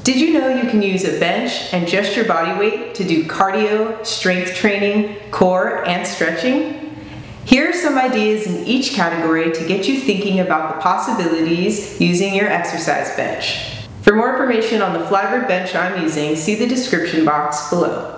Did you know you can use a bench and just your body weight to do cardio, strength training, core, and stretching? Here are some ideas in each category to get you thinking about the possibilities using your exercise bench. For more information on the FLYBIRD bench I'm using, see the description box below.